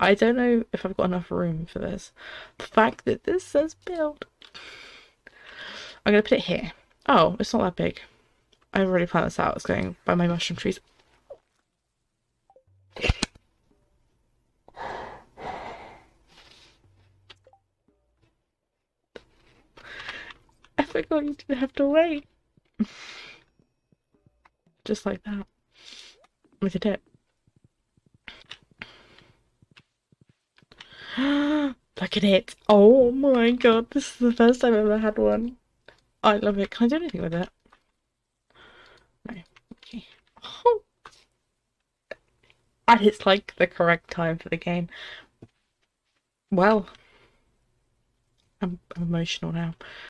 I don't know if I've got enough room for this. The fact that this says build. I'm gonna put it here. Oh, it's not that big. I've already planned this out. It's going by my mushroom trees. I forgot you didn't have to wait. Just like that. With a dip. Look at it. Oh my god, this is the first time I've ever had one. I love it. Can I do anything with it? No. Okay. Oh. And it's like the correct time for the game. Well, I'm emotional now.